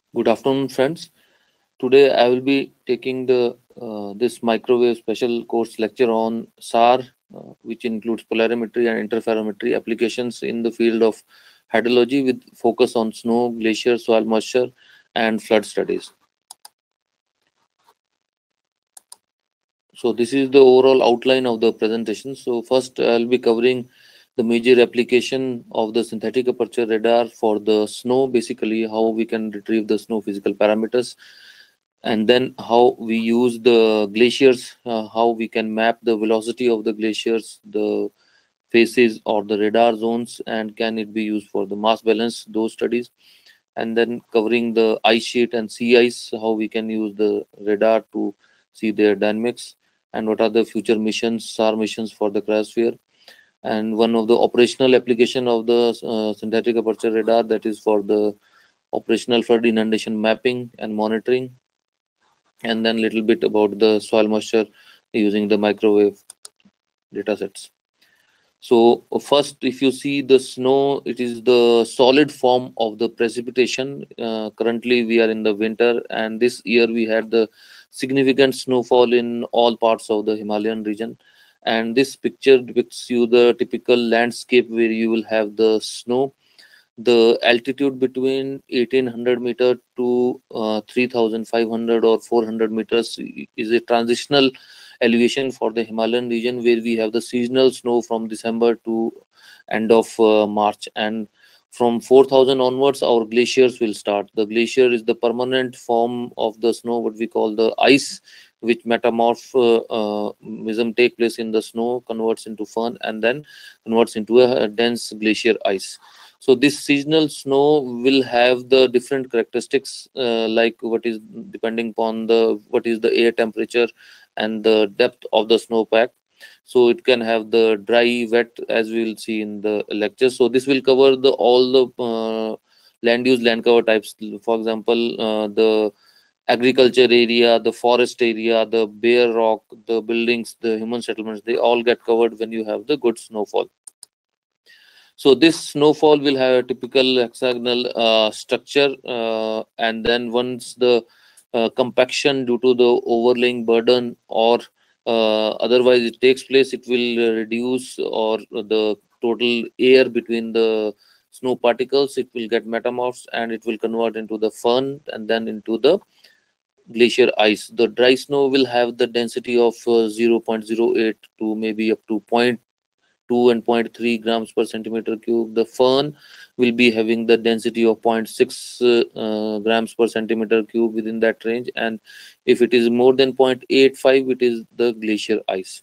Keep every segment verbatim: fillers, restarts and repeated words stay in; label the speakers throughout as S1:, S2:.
S1: Good afternoon, friends. Today I will be taking the uh, this microwave special course lecture on S A R, uh, which includes polarimetry and interferometry applications in the field of hydrology, with focus on snow, glacier, soil moisture, and flood studies. So this is the overall outline of the presentation. So first I'll be covering the major application of the synthetic aperture radar for the snow, basically how we can retrieve the snow physical parameters, and then how we use the glaciers, uh, how we can map the velocity of the glaciers, the phases or the radar zones, and can it be used for the mass balance, those studies. And then covering the ice sheet and sea ice, how we can use the radar to see their dynamics, and what are the future missions, S A R missions for the cryosphere. And one of the operational application of the uh, synthetic aperture radar, that is for the operational flood inundation mapping and monitoring, and then little bit about the soil moisture using the microwave data sets. So uh, first, if you see the snow, it is the solid form of the precipitation. Uh, currently, we are in the winter, and this year we had the significant snowfall in all parts of the Himalayan region. And this picture depicts you the typical landscape where you will have the snow. The altitude between eighteen hundred meter to uh, three thousand five hundred or four hundred meters is a transitional elevation for the Himalayan region, where we have the seasonal snow from December to end of uh, March. And from four thousand onwards, our glaciers will start. The glacier is the permanent form of the snow, what we call the ice, which metamorph uh, uh, mesomerism take place in the snow, converts into firn, and then converts into a, a dense glacier ice. So this seasonal snow will have the different characteristics, uh, like what is depending upon the what is the air temperature and the depth of the snowpack. So it can have the dry, wet, as we will see in the lecture. So this will cover the all the uh, land use, land cover types. For example, uh, the agriculture area, the forest area, the bare rock, the buildings, the human settlements, they all get covered when you have the good snowfall. So this snowfall will have a typical hexagonal uh, structure, uh, and then once the uh, compaction due to the overlaying burden or uh, otherwise it takes place, it will uh, reduce or the total air between the snow particles. It will get metamorphs and it will convert into the firn and then into the glacier ice. The dry snow will have the density of uh, zero point zero eight to maybe up to zero point two and zero point three grams per centimeter cube. The fern will be having the density of zero point six uh, uh, grams per centimeter cube within that range. And if it is more than zero point eight five, it is the glacier ice.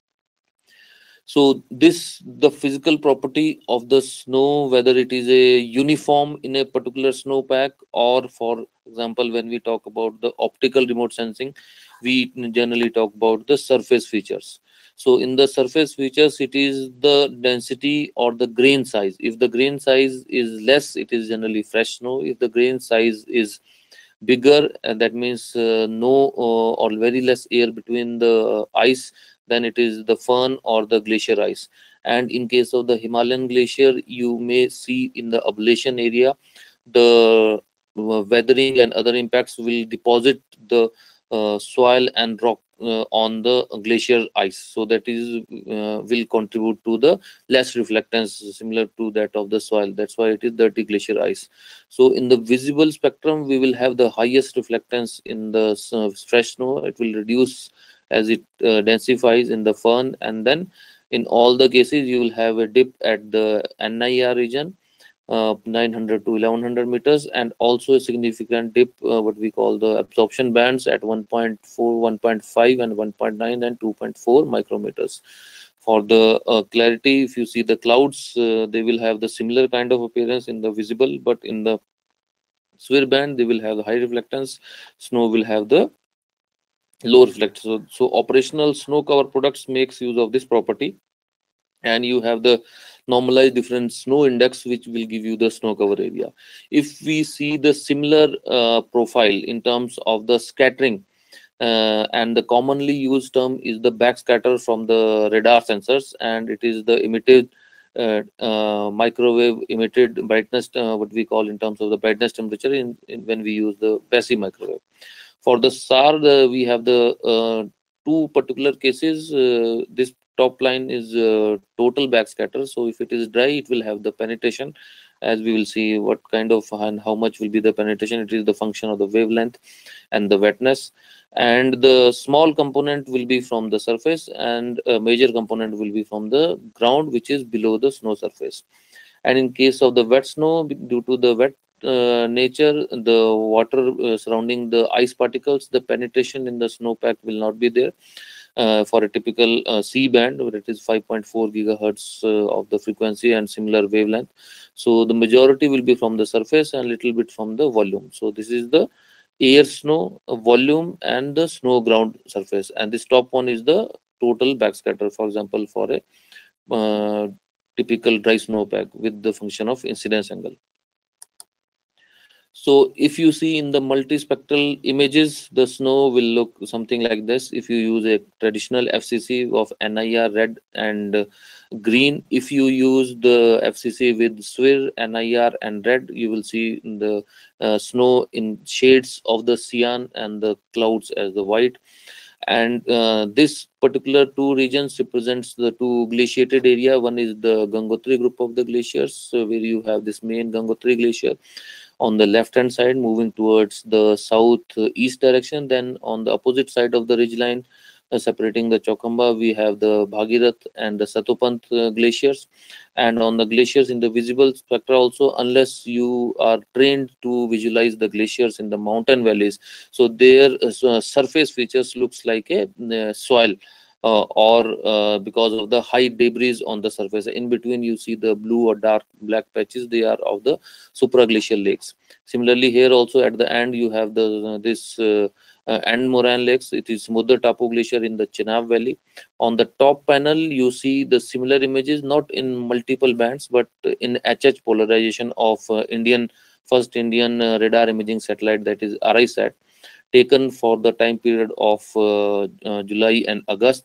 S1: So this the physical property of the snow, whether it is a uniform in a particular snowpack, or for example, when we talk about the optical remote sensing, we generally talk about the surface features. So in the surface features, it is the density or the grain size. If the grain size is less, it is generally fresh snow. If the grain size is bigger, and that means uh, no uh, or very less air between the ice, then it is the fern or the glacier ice. And in case of the Himalayan glacier, you may see in the ablation area, the uh, weathering and other impacts will deposit the uh, soil and rock uh, on the glacier ice, so that is uh, will contribute to the less reflectance similar to that of the soil. That's why it is dirty glacier ice. So in the visible spectrum, we will have the highest reflectance in the uh, fresh snow. It will reduce as it uh, densifies in the fern, and then in all the cases, you will have a dip at the N I R region, uh, nine hundred to eleven hundred meters, and also a significant dip, uh, what we call the absorption bands at one point four, one point five, and one point nine and two point four micrometers. For the uh, clarity, if you see the clouds, uh, they will have the similar kind of appearance in the visible, but in the sphere band, they will have the high reflectance. Snow will have the low reflectance. So, so operational snow cover products makes use of this property, and you have the normalized difference snow index, which will give you the snow cover area. If we see the similar uh, profile in terms of the scattering, uh, and the commonly used term is the backscatter from the radar sensors, and it is the emitted uh, uh, microwave emitted brightness, uh, what we call in terms of the brightness temperature in, in when we use the passive microwave. For the S A R, the, we have the uh, two particular cases. Uh, this top line is uh, total backscatter. So if it is dry, it will have the penetration. As we will see, what kind of and how much will be the penetration. It is the function of the wavelength and the wetness. And the small component will be from the surface, and a major component will be from the ground, which is below the snow surface. And in case of the wet snow, due to the wet uh, nature, the water uh, surrounding the ice particles, the penetration in the snowpack will not be there. Uh, for a typical uh, C band, where it is five point four gigahertz uh, of the frequency and similar wavelength. So the majority will be from the surface and little bit from the volume. So this is the air snow uh, volume and the snow ground surface. And this top one is the total backscatter, for example, for a uh, typical dry snowpack with the function of incidence angle. So if you see in the multispectral images, the snow will look something like this. If you use a traditional F C C of N I R red and uh, green, if you use the F C C with S W I R, N I R and red, you will see the uh, snow in shades of the cyan and the clouds as the white. And uh, this particular two regions represents the two glaciated area. One is the Gangotri group of the glaciers, so where you have this main Gangotri glacier on the left hand side moving towards the south uh, east direction. Then on the opposite side of the ridge line uh, separating the Chokamba, we have the Bhagirath and the Satopant uh, glaciers. And on the glaciers in the visible spectra also, unless you are trained to visualize the glaciers in the mountain valleys, so their uh, s- uh, surface features looks like a uh, soil, uh, or uh, because of the high debris on the surface. In between you see the blue or dark black patches, they are of the supraglacial lakes. Similarly, here also at the end you have the uh, this uh, uh, end moraine lakes. It is Mudra Tapu Glacier in the Chenab Valley. On the top panel, you see the similar images, not in multiple bands, but in H H polarization of uh, Indian first Indian uh, radar imaging satellite, that is R I SAT, taken for the time period of uh, uh, July and August.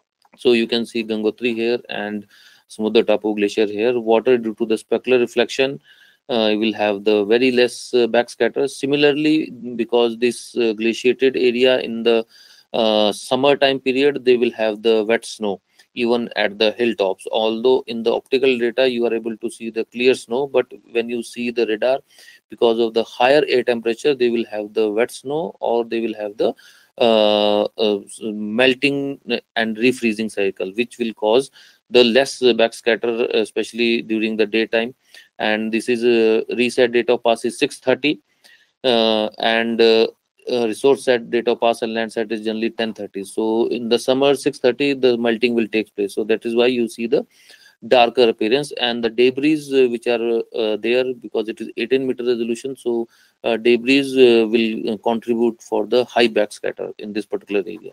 S1: So you can see Gangotri here and Samudra Tapu Glacier here. Water, due to the specular reflection, uh, will have the very less uh, backscatter. Similarly, because this uh, glaciated area in the uh, summer time period, they will have the wet snow even at the hilltops. Although in the optical data you are able to see the clear snow, but when you see the radar, because of the higher air temperature, they will have the wet snow, or they will have the uh, uh, melting and refreezing cycle, which will cause the less uh, backscatter, especially during the daytime. And this is a reset date of pass is six thirty, uh, and uh, uh, resource set date of pass and land set is generally ten thirty. So in the summer six thirty the melting will take place. So that is why you see the darker appearance, and the debris uh, which are uh, there, because it is eighteen meter resolution. So uh, debris uh, will uh, contribute for the high backscatter in this particular area.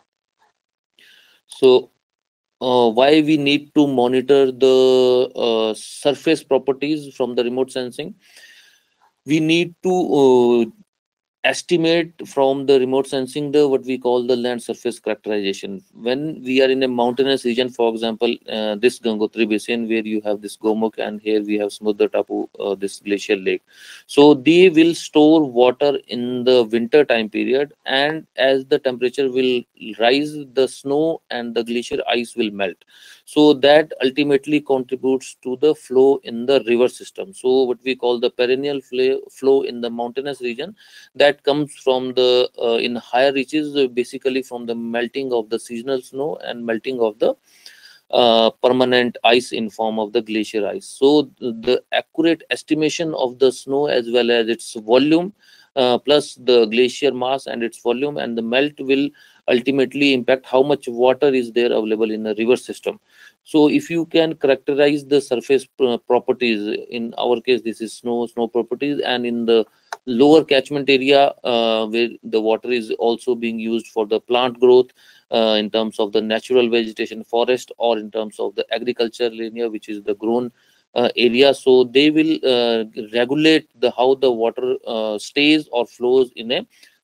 S1: So uh, why we need to monitor the uh, surface properties from the remote sensing? We need to uh, estimate from the remote sensing the what we call the land surface characterization. When we are in a mountainous region, for example, uh, this Gangotri basin where you have this Gomukh, and here we have Samudra Tapu, uh, this glacial lake. So they will store water in the winter time period, and as the temperature will rise, the snow and the glacier ice will melt. So that ultimately contributes to the flow in the river system. So what we call the perennial flow flow in the mountainous region, that comes from the uh, in higher reaches, uh, basically from the melting of the seasonal snow and melting of the uh, permanent ice in form of the glacier ice. So the accurate estimation of the snow as well as its volume, uh, plus the glacier mass and its volume and the melt, will ultimately impact how much water is there available in the river system. So if you can characterize the surface uh, properties, in our case this is snow snow properties, and in the lower catchment area uh, where the water is also being used for the plant growth, uh, in terms of the natural vegetation forest, or in terms of the agriculture linear, which is the grown uh, area. So they will uh, regulate the how the water uh, stays or flows in a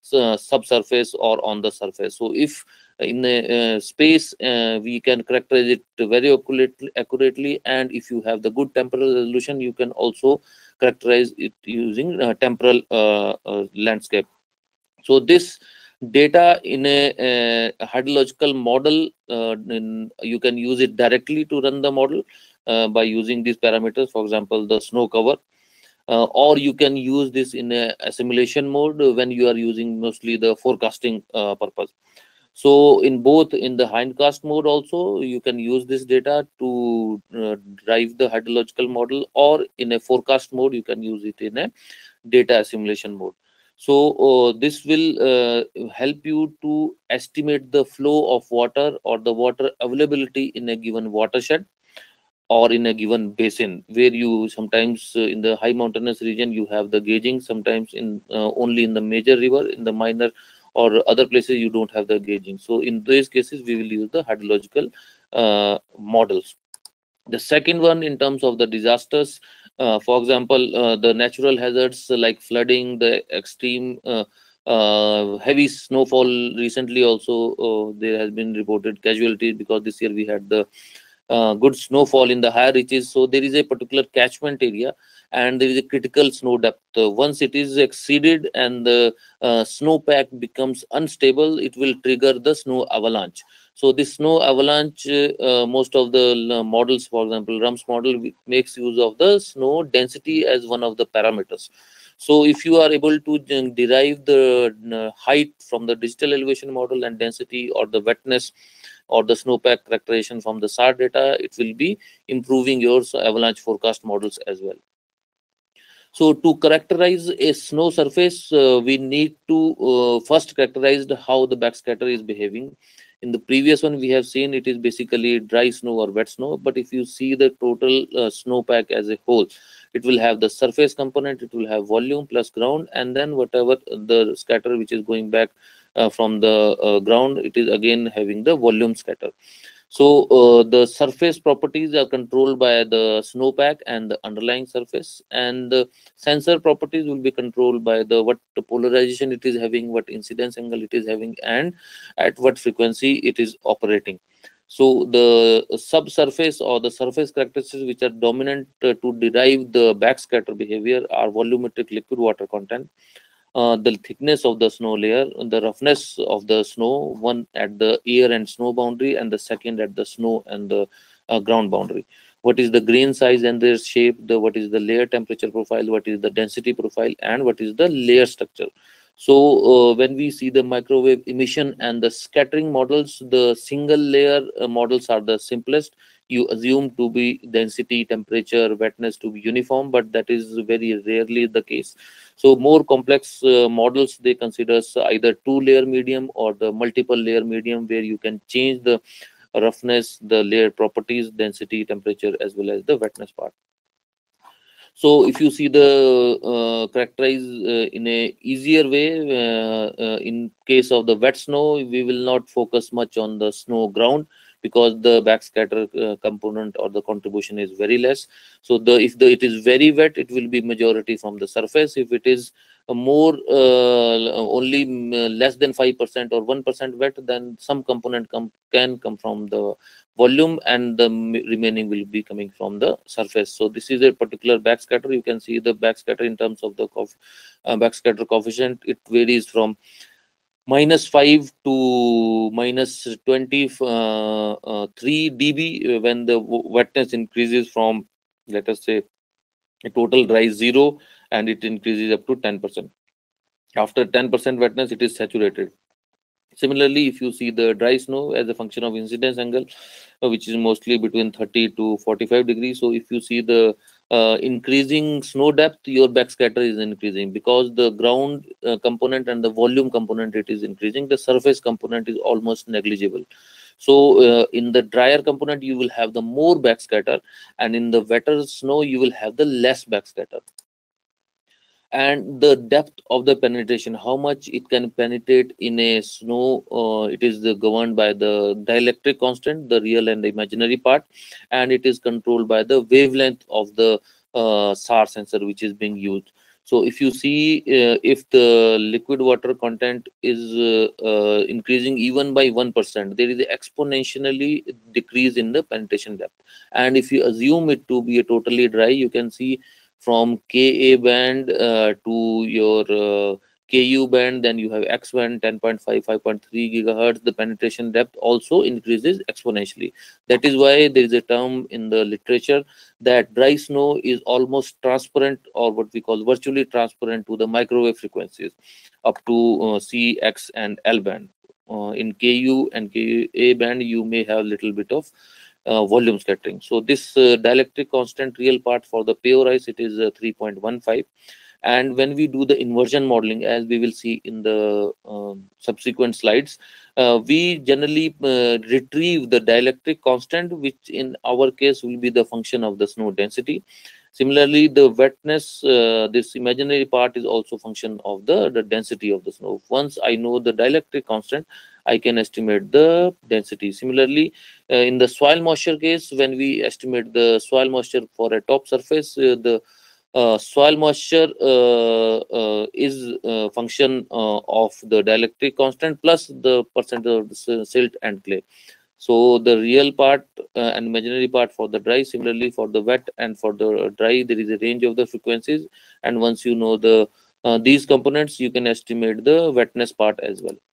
S1: uh, subsurface or on the surface. So if in a uh, space, uh, we can characterize it very accurately, accurately, and if you have the good temporal resolution, you can also characterize it using uh, temporal uh, uh, landscape. So this data in a, uh hydrological model, uh, in, you can use it directly to run the model uh, by using these parameters, for example, the snow cover, uh, or you can use this in a, a simulation mode when you are using mostly the forecasting uh, purpose. So in both in the hindcast mode also, you can use this data to uh, drive the hydrological model, or in a forecast mode, you can use it in a data assimilation mode. So uh, this will uh, help you to estimate the flow of water or the water availability in a given watershed or in a given basin, where you sometimes uh, in the high mountainous region you have the gauging, sometimes in uh, only in the major river, in the minor or other places you don't have the gauging. So in these cases we will use the hydrological uh, models. The second one, in terms of the disasters, uh, for example, uh, the natural hazards like flooding, the extreme uh, uh, heavy snowfall. Recently also uh, there has been reported casualties because this year we had the uh, good snowfall in the higher reaches. So there is a particular catchment area and there is a critical snow depth. Uh, once it is exceeded and the uh, snowpack becomes unstable, it will trigger the snow avalanche. So this snow avalanche, uh, uh, most of the uh, models, for example, RUMS model, wi- makes use of the snow density as one of the parameters. So if you are able to uh, derive the uh, height from the digital elevation model and density or the wetness or the snowpack characterization from the S A R data, it will be improving your avalanche forecast models as well. So to characterize a snow surface, uh, we need to uh, first characterize the- how the backscatter is behaving. In the previous one, we have seen it is basically dry snow or wet snow. But if you see the total uh, snowpack as a whole, it will have the surface component, it will have volume plus ground, and then whatever the scatter which is going back uh, from the uh, ground, it is again having the volume scatter. So uh, the surface properties are controlled by the snowpack and the underlying surface, and the sensor properties will be controlled by the what the polarization it is having, what incidence angle it is having, and at what frequency it is operating. So the subsurface or the surface characteristics which are dominant uh, to derive the backscatter behavior are volumetric liquid water content, uh, the thickness of the snow layer, the roughness of the snow, one at the air and snow boundary, and the second at the snow and the uh, ground boundary. What is the grain size and their shape, the what is the layer temperature profile, what is the density profile, and what is the layer structure. So uh, when we see the microwave emission and the scattering models, the single layer uh, models are the simplest. You assume to be density, temperature, wetness to be uniform, but that is very rarely the case. So more complex uh, models, they consider either two layer medium or the multiple layer medium, where you can change the roughness, the layer properties, density, temperature, as well as the wetness part. So if you see the uh, characterize uh, in a easier way, uh, uh, in case of the wet snow, we will not focus much on the snow ground because the backscatter uh, component or the contribution is very less. So the if the it is very wet, it will be majority from the surface. If it is a more uh, only mm, uh, less than five percent or one percent wet, then some component come can come from the volume, and the m- remaining will be coming from the surface. So this is a particular backscatter. You can see the backscatter in terms of the cof- uh, backscatter coefficient. It varies from minus five to minus twenty uh, uh, three dB uh, when the w- wetness increases from, let us say, a total dry zero, and it increases up to ten percent. After ten percent wetness, it is saturated. Similarly, if you see the dry snow as a function of incidence angle, uh, which is mostly between thirty to forty-five degrees. So if you see the uh, increasing snow depth, your backscatter is increasing because the ground uh, component and the volume component it is increasing. The surface component is almost negligible. So uh, in the drier component, you will have the more backscatter, and in the wetter snow, you will have the less backscatter. And the depth of the penetration, how much it can penetrate in a snow, uh, it is uh, governed by the dielectric constant, the real and the imaginary part, and it is controlled by the wavelength of the uh, S A R sensor which is being used. So if you see, uh, if the liquid water content is uh, uh, increasing even by one percent, there is a exponentially decrease in the penetration depth. And if you assume it to be a totally dry, you can see from Ka band uh, to your uh, Ku band, then you have X band ten point five, five point three gigahertz, the penetration depth also increases exponentially. That is why there is a term in the literature that dry snow is almost transparent, or what we call virtually transparent, to the microwave frequencies up to uh, C, X, and L band. Uh, in Ku and Ka band, you may have little bit of uh, volume scattering. So this uh, dielectric constant real part for the pure ice, it is uh, three point one five. And when we do the inversion modeling, as we will see in the um, subsequent slides, uh, we generally uh, retrieve the dielectric constant, which in our case will be the function of the snow density. Similarly, the wetness, uh, this imaginary part, is also function of the, the density of the snow. Once I know the dielectric constant, I can estimate the density. Similarly, uh, in the soil moisture case, when we estimate the soil moisture for a top surface, uh, the uh, soil moisture uh, uh, is uh, function uh, of the dielectric constant plus the percentage of the s- silt and clay. So the real part uh, and imaginary part for the dry. Similarly, for the wet and for the dry, there is a range of the frequencies. And once you know the uh, these components, you can estimate the wetness part as well.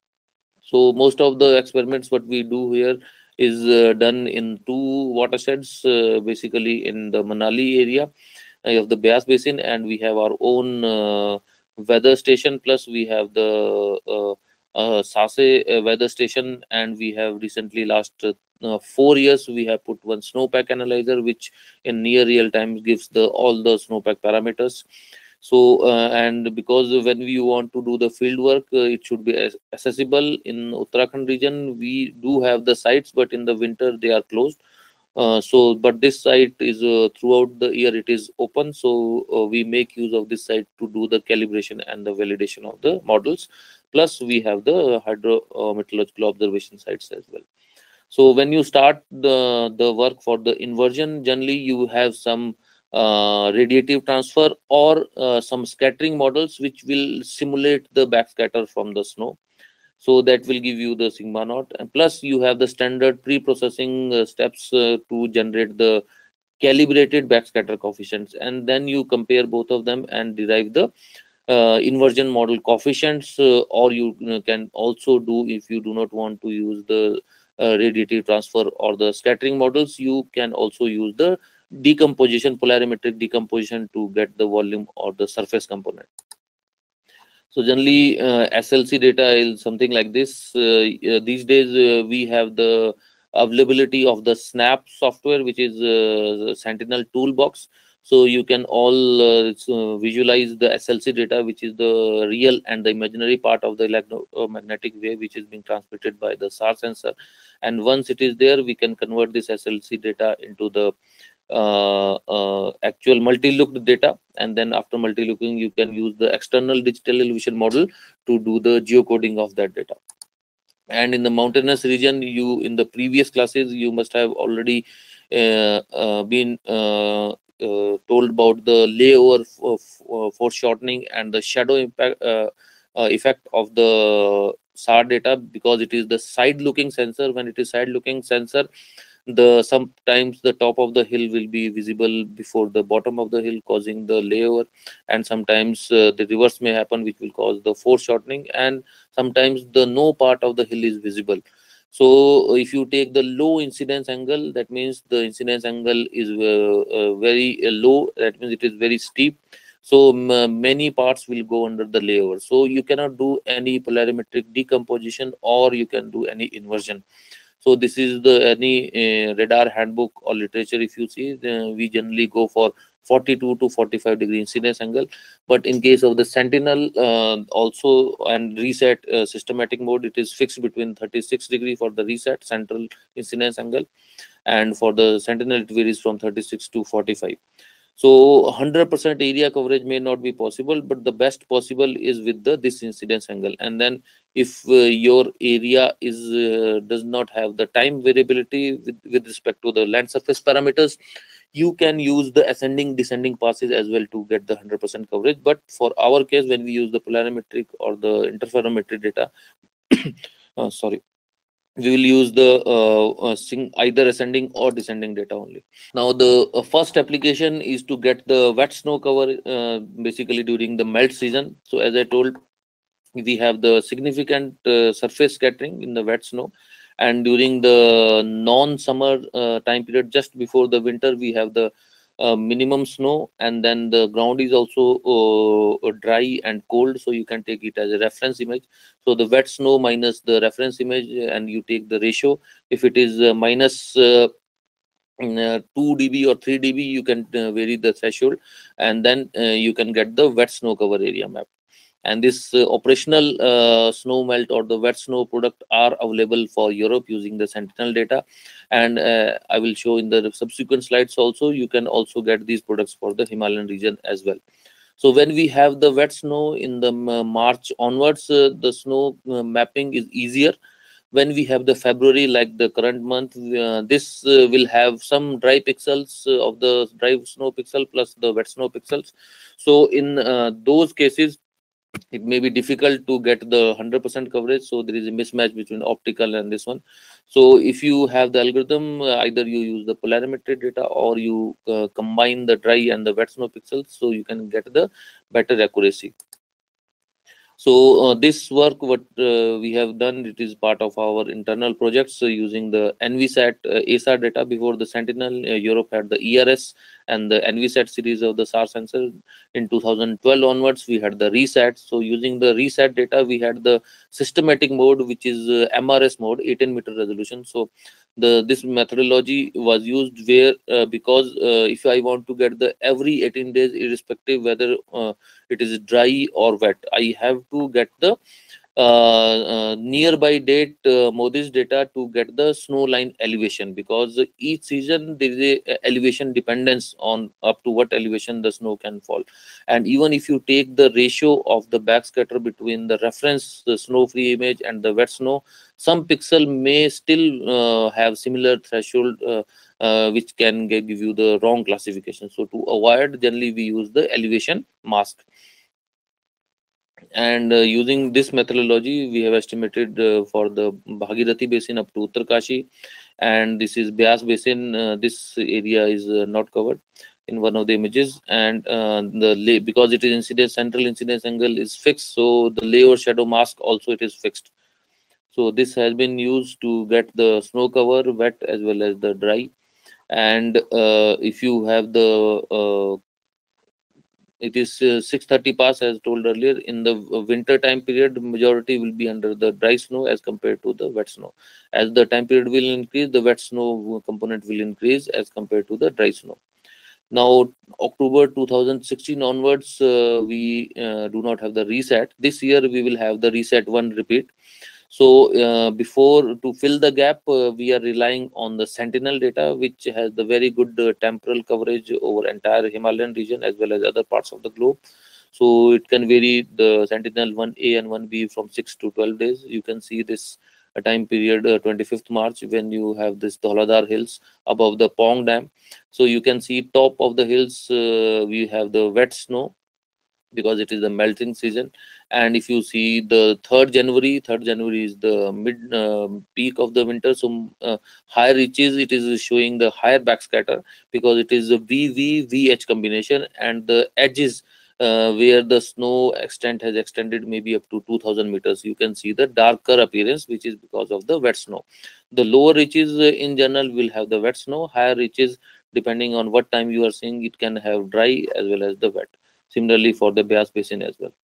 S1: So most of the experiments what we do here is uh, done in two watersheds, uh, basically in the Manali area uh, of the Beas Basin, and we have our own uh, weather station. Plus, we have the uh, uh, Sase uh, weather station, and we have recently last uh, uh, four years we have put one snowpack analyzer, which in near real time gives the all the snowpack parameters. So uh, and because when we want to do the field work, uh, it should be as- accessible. In Uttarakhand region, we do have the sites, but in the winter they are closed. Uh, so, but this site is uh, throughout the year it is open. So uh, we make use of this site to do the calibration and the validation of the models. Plus, we have the hydro uh, meteorological observation sites as well. So when you start the the work for the inversion, generally you have some uh, radiative transfer or uh, some scattering models which will simulate the backscatter from the snow. So that will give you the sigma naught, and plus you have the standard pre-processing uh, steps uh, to generate the calibrated backscatter coefficients, and then you compare both of them and derive the uh, inversion model coefficients. Uh, or you uh, can also do, if you do not want to use the uh, radiative transfer or the scattering models, you can also use the decomposition, polarimetric decomposition, to get the volume or the surface component. So generally, uh, S L C data is something like this. Uh, uh, these days, uh, we have the availability of the Snap software, which is uh, the Sentinel toolbox. So you can all uh, s- uh, visualize the S L C data, which is the real and the imaginary part of the electromagnetic wave, which is being transmitted by the S A R sensor. And once it is there, we can convert this S L C data into the uh, uh, actual multi-looked data, and then after multi-looking you can use the external digital elevation model to do the geocoding of that data. And in the mountainous region, you in the previous classes you must have already uh, uh, been uh, uh, told about the layover f- f- uh, foreshortening and the shadow impact uh, uh, effect of the S A R data, because it is the side looking sensor. When it is side looking sensor, the sometimes the top of the hill will be visible before the bottom of the hill, causing the layover. And sometimes uh, the reverse may happen, which will cause the foreshortening. And sometimes the no part of the hill is visible. So if you take the low incidence angle, that means the incidence angle is uh, uh, very uh, low, that means it is very steep. So m- many parts will go under the layover, so you cannot do any polarimetric decomposition or you can do any inversion. So this is the any uh, radar handbook or literature. If you see, uh, we generally go for forty-two to forty-five degree incidence angle. But in case of the Sentinel, uh, also, and reset uh, systematic mode, it is fixed between thirty-six degree for the reset central incidence angle, and for the Sentinel it varies from thirty-six to forty-five. So one hundred percent area coverage may not be possible, but the best possible is with the this incidence angle. And then if uh, your area is uh, does not have the time variability with, with respect to the land surface parameters, You can use the ascending descending passes as well to get the one hundred percent coverage. But for our case, when we use the polarimetric or the interferometric data, uh, sorry, we will use the uh, uh, sing either ascending or descending data only. Now the uh, first application is to get the wet snow cover, uh, basically during the melt season. So as I told, we have the significant uh, surface scattering in the wet snow, and during the non-summer uh, time period, just before the winter, we have the uh, minimum snow, and then the ground is also uh, dry and cold, so you can take it as a reference image. So the wet snow minus the reference image, and you take the ratio. If it is uh, minus uh, mm, uh, two d b or three d b, you can uh, vary the threshold, and then uh, you can get the wet snow cover area map. And this uh, operational uh, snow melt or the wet snow product are available for Europe using the Sentinel data. And uh, I will show in the subsequent slides also, you can also get these products for the Himalayan region as well. So when we have the wet snow in the uh, March onwards, uh, the snow uh, mapping is easier. When we have the February, like the current month, uh, this uh, will have some dry pixels uh, of the dry snow pixel plus the wet snow pixels. So in uh, those cases, it may be difficult to get the one hundred percent coverage. So there is a mismatch between optical and this one. So if you have the algorithm, uh, either you use the polarimetric data or you uh, combine the dry and the wet snow pixels, so you can get the better accuracy. So uh, this work, what uh, we have done, it is part of our internal projects. So using the NVSAT uh, A S A R data before the Sentinel, uh, Europe had the E R S and the NVSAT series of the S A R sensor. In two thousand twelve onwards, we had the RESAT. So using the RESAT data, we had the systematic mode, which is uh, M R S mode, eighteen meter resolution. So the this methodology was used where uh, because uh, if I want to get the every eighteen days, irrespective whether uh, it is dry or wet, I have to get the uh, uh, nearby date uh, Modi's data to get the snow line elevation, because each season there is a a elevation dependence on up to what elevation the snow can fall. And even if you take the ratio of the backscatter between the reference the snow free image and the wet snow, some pixel may still uh, have similar threshold, uh, uh, which can give you the wrong classification. So to avoid, generally we use the elevation mask. And uh, using this methodology, we have estimated uh, for the Bhagirathi basin up to Uttarkashi, and this is Beas basin. Uh, this area is uh, not covered in one of the images, and uh, the lay, because it is incidence, central incidence angle is fixed, so the lay or shadow mask also it is fixed. So this has been used to get the snow cover, wet as well as the dry. And uh, if you have the uh, it is uh, six thirty pass as told earlier. In the uh, winter time period, majority will be under the dry snow as compared to the wet snow. As the time period will increase, the wet snow component will increase as compared to the dry snow. Now, October two thousand sixteen onwards, uh, we uh, do not have the reset. This year, we will have the reset one repeat. So uh, before, to fill the gap, uh, we are relying on the Sentinel data, which has the very good uh, temporal coverage over entire Himalayan region as well as other parts of the globe. So it can vary the Sentinel one A and one B from six to twelve days. You can see this uh, time period, uh, twenty-fifth March, when you have this Dhauladar Hills above the Pong Dam. So you can see top of the hills, uh, we have the wet snow, because it is the melting season. And if you see the third January, third January is the mid uh, peak of the winter. So uh, higher reaches, it is showing the higher backscatter, because it is a V V V H combination, and the edges uh, where the snow extent has extended maybe up to two thousand meters, you can see the darker appearance, which is because of the wet snow. The lower reaches uh, in general will have the wet snow. Higher reaches, depending on what time you are seeing, it can have dry as well as the wet. Similarly for the Beas basin as well.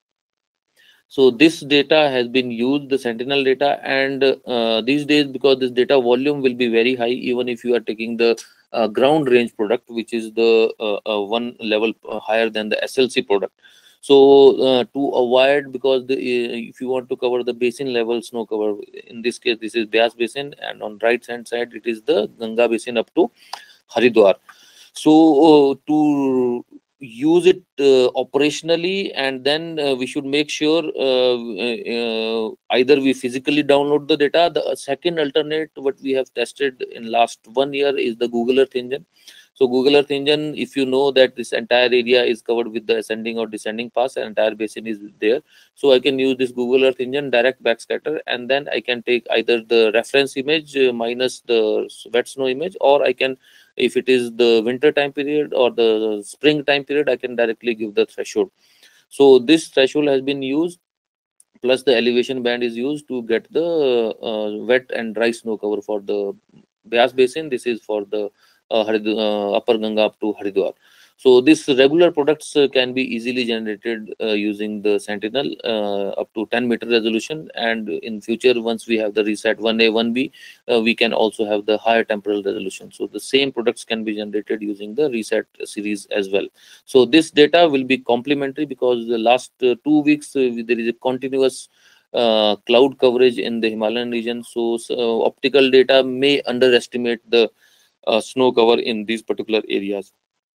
S1: So this data has been used, the Sentinel data, and uh, these days, because this data volume will be very high, even if you are taking the uh, ground range product, which is the uh, uh, one level uh, higher than the S L C product. So uh, to avoid, because the, uh, if you want to cover the basin level snow cover, in this case this is Beas basin, and on right hand side it is the Ganga basin up to Haridwar. So uh, to use it uh, operationally, and then uh, we should make sure uh, uh, either we physically download the data. The second alternate what we have tested in last one year is the Google Earth engine. So Google Earth Engine, if you know that this entire area is covered with the ascending or descending pass, and entire basin is there, so I can use this Google Earth Engine direct backscatter, and then I can take either the reference image uh, minus the s- wet snow image, or I can, if it is the winter time period or the spring time period, I can directly give the threshold. So this threshold has been used, plus the elevation band is used to get the uh, wet and dry snow cover for the Beas basin. This is for the uh, Harid- uh, upper Ganga up to Haridwar. So this regular products uh, can be easily generated uh, using the Sentinel uh, up to ten meter resolution, and in future once we have the reset one A one B, uh, we can also have the higher temporal resolution. So the same products can be generated using the reset series as well. So this data will be complementary, because the last uh, two weeks uh, there is a continuous uh, cloud coverage in the Himalayan region. So, so optical data may underestimate the uh, snow cover in these particular areas.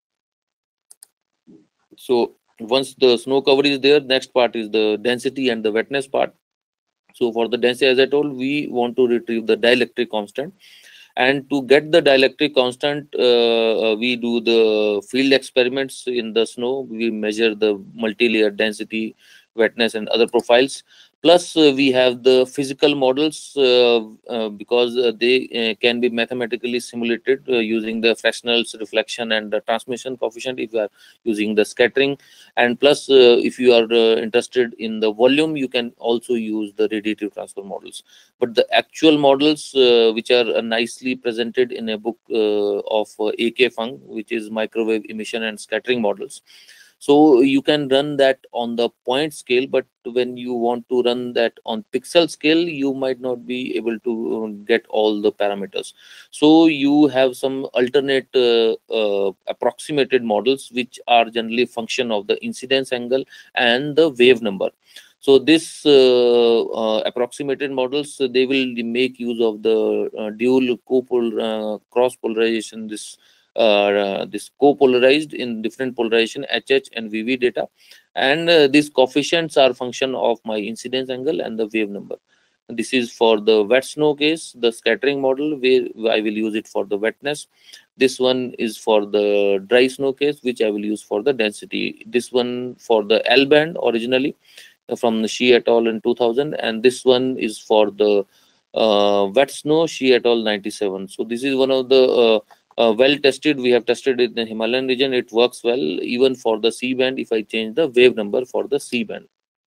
S1: So once the snow cover is there, next part is the density and the wetness part. So for the density, as I told, we want to retrieve the dielectric constant, and to get the dielectric constant, uh, uh, we do the field experiments in the snow. We measure the multi-layer density, wetness, and other profiles. Plus uh, we have the physical models, uh, uh, because uh, they uh, can be mathematically simulated uh, using the Fresnel's reflection and the transmission coefficient if you are using the scattering. And plus uh, if you are uh, interested in the volume, you can also use the radiative transfer models. But the actual models, uh, which are uh, nicely presented in a book uh, of uh, A K Fung, which is microwave emission and scattering models. So you can run that on the point scale, but when you want to run that on pixel scale, you might not be able to uh, get all the parameters. So you have some alternate uh, uh, approximated models, which are generally function of the incidence angle and the wave number. So this uh, uh, approximated models, uh, they will make use of the uh, dual copol uh, cross polarization, this uh, uh, this co-polarized in different polarization H H and V V data, and uh, these coefficients are function of my incidence angle and the wave number. This is for the wet snow case, the scattering model, where I will use it for the wetness. This one is for the dry snow case, which I will use for the density. This one for the L band originally from the Shi et al. In two thousand, and this one is for the uh, wet snow, Shi et al. ninety-seven. So this is one of the uh, uh, well tested. We have tested it in the Himalayan region. It works well even for the C band if I change the wave number for the C band.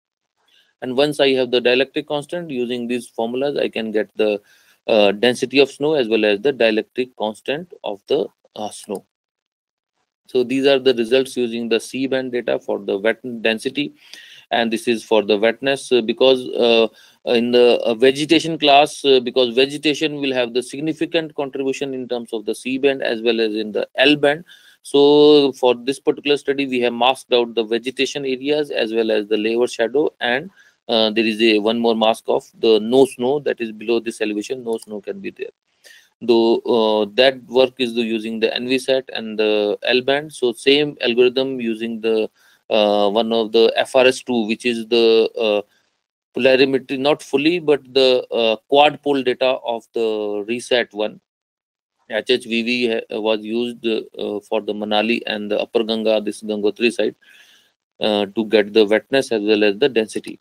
S1: And once I have the dielectric constant, using these formulas, I can get the uh, density of snow as well as the dielectric constant of the uh, snow. So these are the results using the C band data for the wet density, and this is for the wetness, uh, because uh, in the uh, vegetation class, uh, because vegetation will have the significant contribution in terms of the C band as well as in the L band. So for this particular study, we have masked out the vegetation areas as well as the layer shadow, and uh, there is a one more mask of the no snow, that is below this elevation, no snow can be there. Though uh, that work is the, using the N V SAT and the L band. So same algorithm using the uh, one of the F R S two, which is the uh, polarimetry, not fully, but the uh, quad pole data of the reset one. H H V V ha- was used uh, for the Manali and the Upper Ganga, this Gangotri side, uh, to get the wetness as well as the density,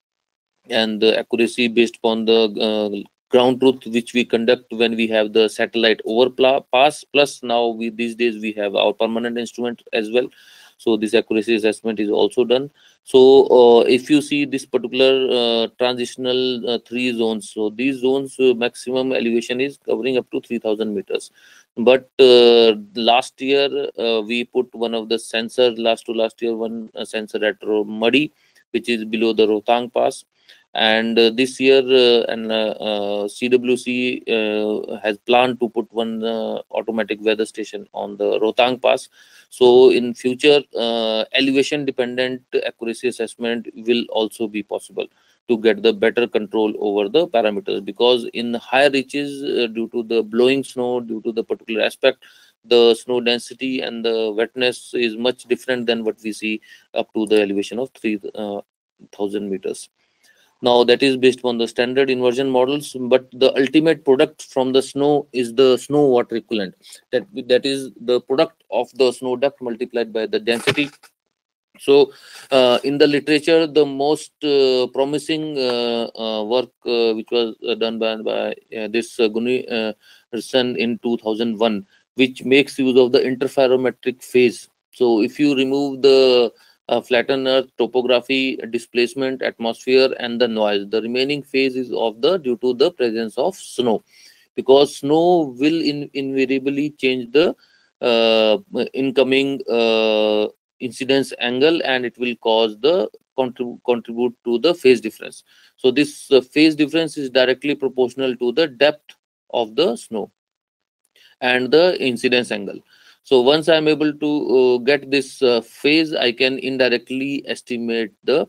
S1: and the accuracy based upon the uh, ground truth which we conduct when we have the satellite overpass. Plus now we these days we have our permanent instrument as well, so this accuracy assessment is also done. So uh, if you see this particular uh, transitional uh, three zones, so these zones uh, maximum elevation is covering up to three thousand meters. But uh, last year uh, we put one of the sensor, last to last year, one uh, sensor at Ro- Madi, which is below the Rohtang pass. And uh, this year, uh, and uh, uh, C W C uh, has planned to put one uh, automatic weather station on the Rohtang Pass. So in future, uh, elevation dependent accuracy assessment will also be possible to get the better control over the parameters, because in higher reaches, uh, due to the blowing snow, due to the particular aspect, the snow density and the wetness is much different than what we see up to the elevation of three thousand meters. Now that is based on the standard inversion models, but the ultimate product from the snow is the snow water equivalent. That that is the product of the snow depth multiplied by the density. So, uh, in the literature, the most uh, promising uh, uh, work uh, which was uh, done by, by uh, this uh, Guni uh, Son in two thousand one, which makes use of the interferometric phase. So, if you remove the uh, flattened earth topography, displacement, atmosphere, and the noise, the remaining phase is of the due to the presence of snow, because snow will in, invariably change the uh, incoming uh, incidence angle, and it will cause the contrib- contribute to the phase difference. So this uh, phase difference is directly proportional to the depth of the snow and the incidence angle. So once I am able to uh, get this uh, phase, I can indirectly estimate the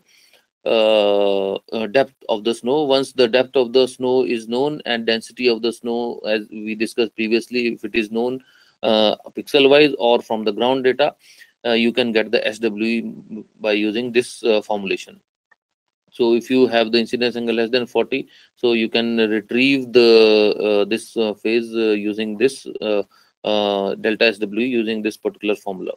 S1: uh, uh, depth of the snow. Once the depth of the snow is known and density of the snow, as we discussed previously, if it is known uh, pixel wise or from the ground data, uh, you can get the S W E by using this uh, formulation. So if you have the incidence angle less than forty, so you can retrieve the uh, this uh, phase uh, using this uh, uh, delta S W using this particular formula.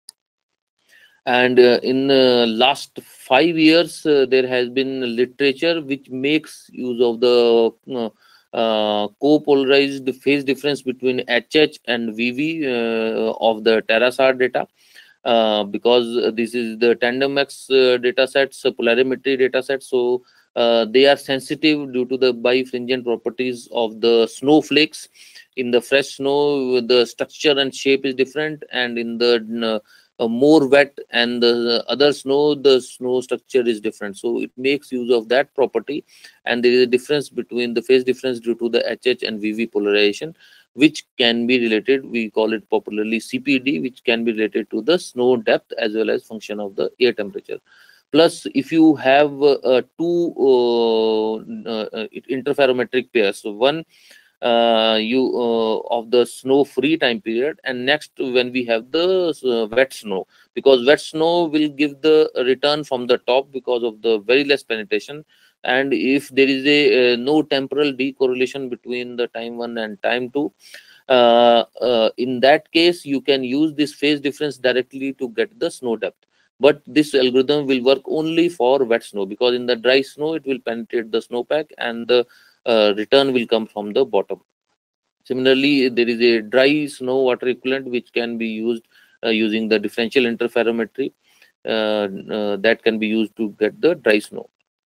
S1: And uh, in uh, last five years, uh, there has been literature which makes use of the uh, uh, co-polarized phase difference between H H and V V uh, of the TerraSAR data, uh, because this is the tandem X uh, data sets, uh, polarimetry data sets. So uh, they are sensitive due to the bifringent properties of the snowflakes. In the fresh snow, the structure and shape is different, and in the uh, more wet and the other snow, the snow structure is different. So it makes use of that property, and there is a difference between the phase difference due to the H H and V V polarization, which can be related, we call it popularly C P D, which can be related to the snow depth as well as function of the air temperature. Plus, if you have uh, uh, two uh, uh, uh, interferometric pairs, so one uh, you uh, of the snow free time period, and next when we have the uh, wet snow, because wet snow will give the return from the top because of the very less penetration. And if there is a uh, no temporal decorrelation between the time one and time two, uh, uh, in that case you can use this phase difference directly to get the snow depth. But this algorithm will work only for wet snow, because in the dry snow it will penetrate the snowpack and the uh, return will come from the bottom. Similarly, there is a dry snow water equivalent which can be used uh, using the differential interferometry, uh, uh, that can be used to get the dry snow.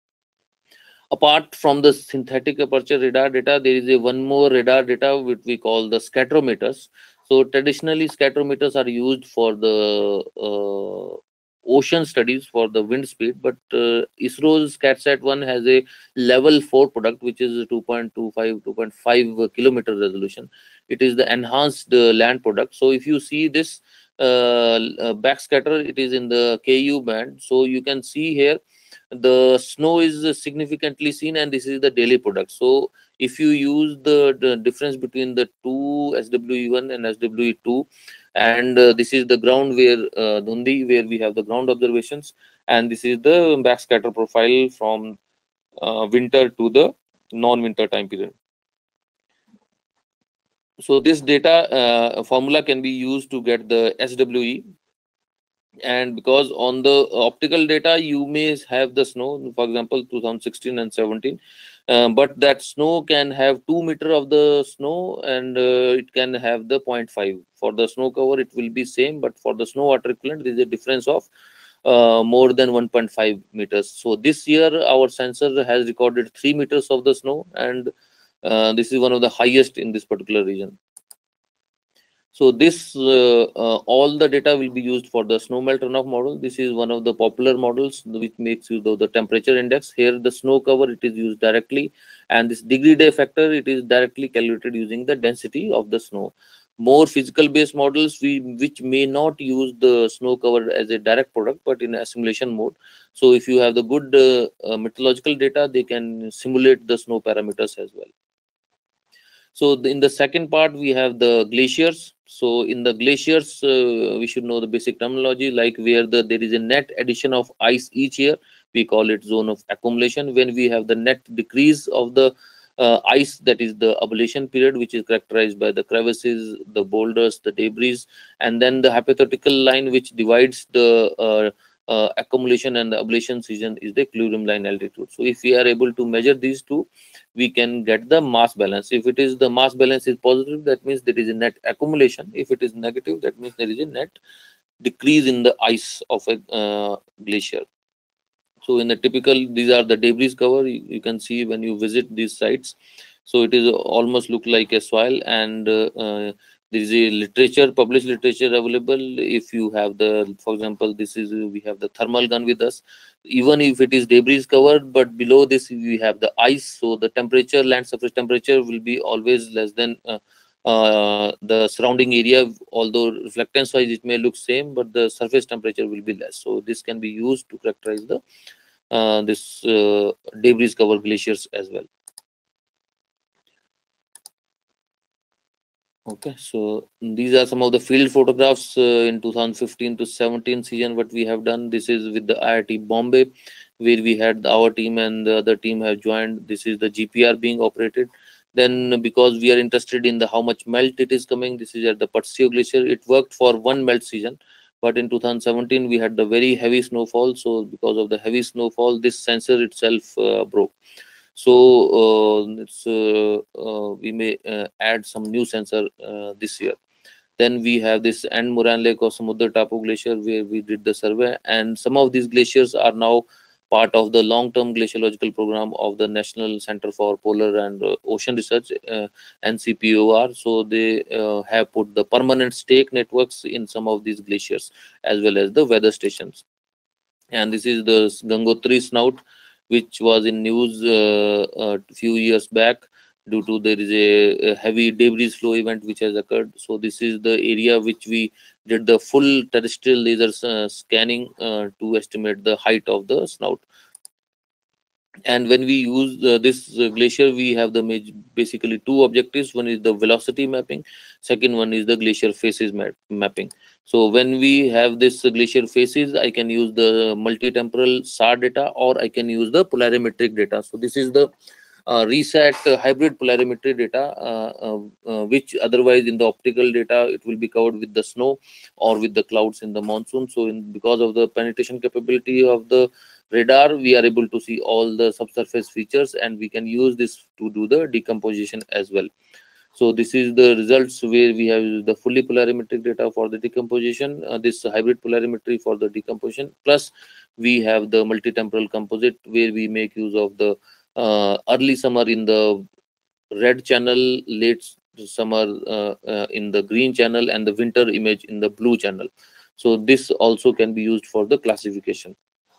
S1: Apart from the synthetic aperture radar data, there is a one more radar data which we call the scatterometers. So traditionally, scatterometers are used for the uh, ocean studies for the wind speed, but uh, ISRO's SCATSat one has a level four product which is two point two five, two point five kilometer resolution. It is the enhanced uh, land product. So if you see this uh, uh, backscatter, it is in the K U band. So you can see here the snow is significantly seen, and this is the daily product. So if you use the, the difference between the two S W E one and S W E two, and uh, this is the ground where uh, Dhundi, where we have the ground observations, and this is the backscatter profile from uh, winter to the non-winter time period. So this data uh, formula can be used to get the S W E. And because on the optical data you may have the snow, for example two thousand sixteen and seventeen, uh, but that snow can have two meter of the snow, and uh, it can have the zero point five. For the snow cover it will be same, but for the snow water equivalent there is a difference of uh, more than one point five meters. So this year our sensor has recorded three meters of the snow, and uh, this is one of the highest in this particular region. So this uh, uh, all the data will be used for the snow melt runoff model. This is one of the popular models which makes use of the temperature index. Here the snow cover it is used directly, and this degree day factor it is directly calculated using the density of the snow. More physical based models we which may not use the snow cover as a direct product but in a simulation mode. So if you have the good uh, uh, meteorological data, they can simulate the snow parameters as well. So the, in the second part, we have the glaciers. So in the glaciers, uh, we should know the basic terminology, like where the there is a net addition of ice each year, we call it zone of accumulation. When we have the net decrease of the uh, ice, that is the ablation period, which is characterized by the crevices, the boulders, the debris, and then the hypothetical line which divides the uh, uh, accumulation and the ablation season is the equilibrium line altitude. So if we are able to measure these two, we can get the mass balance. If it is the mass balance is positive, that means there is a net accumulation. If it is negative, that means there is a net decrease in the ice of a uh, glacier. So in the typical, these are the debris cover. You, you can see when you visit these sites. So it is almost look like a soil, and uh, uh, there is a literature, published literature available. If you have the, for example, this is we have the thermal gun with us. Even if it is debris covered, but below this we have the ice. So the temperature, land surface temperature, will be always less than uh, uh, the surrounding area. Although reflectance wise it may look same, but the surface temperature will be less. So this can be used to characterize the uh, this uh, debris cover glaciers as well. Okay, so these are some of the field photographs uh, in two thousand fifteen to seventeen season what we have done. This is with the I I T Bombay, where we had our team and the other team have joined. This is the G P R being operated. Then because we are interested in the how much melt it is coming, this is at the Patsio Glacier. It worked for one melt season, but in two thousand seventeen we had the very heavy snowfall. So because of the heavy snowfall, this sensor itself uh, broke. So uh, it's uh, uh, we may uh, add some new sensor uh, this year. Then we have this and Moran Lake or Samudra Tapu Glacier, where we did the survey, and some of these glaciers are now part of the long-term glaciological program of the National Center for Polar and uh, Ocean Research, uh, N C P O R. So they uh, have put the permanent stake networks in some of these glaciers as well as the weather stations. And this is the Gangotri snout, which was in news uh, a few years back due to there is a, a heavy debris flow event which has occurred. So this is the area which we did the full terrestrial laser uh, scanning uh, to estimate the height of the snout. And when we use uh, this uh, glacier, we have the maj- basically two objectives. One is the velocity mapping, second one is the glacier faces map- mapping. So when we have this uh, glacier faces, I can use the multi-temporal S A R data, or I can use the polarimetric data. So this is the uh, reset uh, hybrid polarimetry data, uh, uh, uh, which otherwise in the optical data it will be covered with the snow or with the clouds in the monsoon. So in, because of the penetration capability of the radar, we are able to see all the subsurface features, and we can use this to do the decomposition as well. So this is the results where we have the fully polarimetric data for the decomposition, uh, this hybrid polarimetry for the decomposition, plus we have the multi-temporal composite where we make use of the uh, early summer in the red channel, late summer uh, uh, in the green channel, and the winter image in the blue channel. So this also can be used for the classification.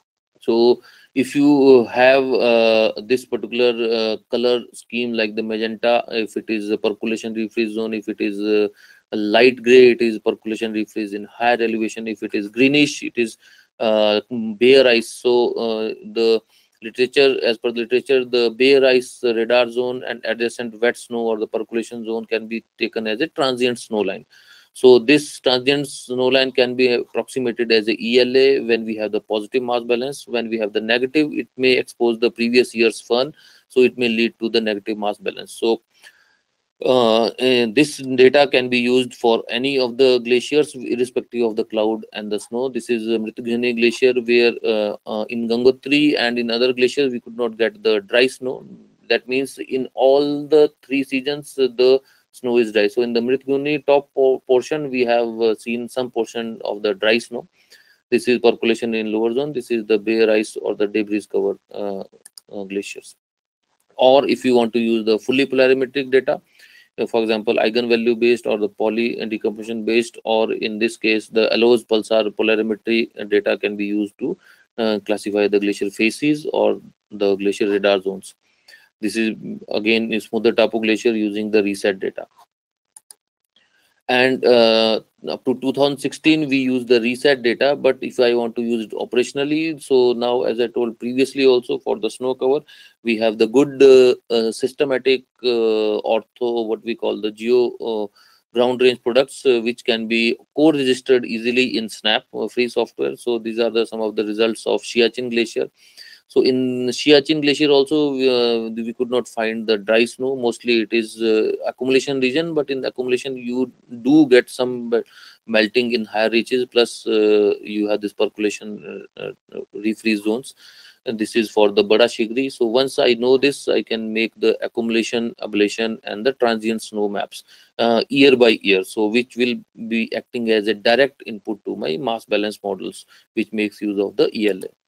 S1: So if you have uh, this particular uh, color scheme like the magenta, if it is a percolation refreeze zone, if it is uh, a light gray, it is percolation refreeze in higher elevation. If it is greenish, it is uh, bare ice. So uh, the literature, as per the literature, the bare ice radar zone and adjacent wet snow or the percolation zone can be taken as a transient snow line. So this transient snow line can be approximated as a E L A when we have the positive mass balance. When we have the negative, it may expose the previous year's fern, so it may lead to the negative mass balance. So uh, and this data can be used for any of the glaciers, irrespective of the cloud and the snow. This is a Mritagani glacier, where uh, uh, in Gangotri and in other glaciers we could not get the dry snow. That means in all the three seasons uh, the snow is dry. So in the Mritagani top po- portion we have uh, seen some portion of the dry snow. This is percolation in lower zone. This is the bare ice or the debris covered uh, uh, glaciers. Or if you want to use the fully polarimetric data, uh, for example, eigenvalue based or the poly and decomposition based, or in this case, the allows pulsar polarimetry data can be used to uh, classify the glacier faces or the glacier radar zones. This is again a smoother Tapu glacier using the reset data. And uh, up to two thousand sixteen we use the reset data, but if I want to use it operationally, so now as I told previously also, for the snow cover we have the good uh, uh, systematic uh, ortho, what we call the geo uh, ground range products, uh, which can be code registered easily in snap uh, free software. So these are the some of the results of Siachen glacier. So in Siachen Glacier also, uh, we could not find the dry snow. Mostly it is uh, accumulation region, but in accumulation you do get some be- melting in higher reaches. Plus uh, you have this percolation uh, uh, refreeze zones. And this is for the Bada Shigri. So once I know this, I can make the accumulation, ablation, and the transient snow maps uh, year by year. So which will be acting as a direct input to my mass balance models, which makes use of the E L A.